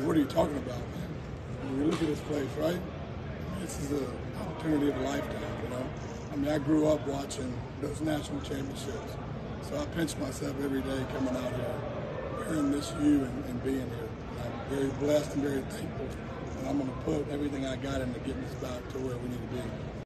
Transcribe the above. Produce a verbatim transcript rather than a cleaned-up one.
what are you talking about, man? I mean, look at this place, right? This is an opportunity of a lifetime, you know? I mean, I grew up watching those national championships. So I pinch myself every day coming out here, wearing this U and, and being here. And I'm very blessed and very thankful. And I'm going to put everything I got into getting us back to where we need to be.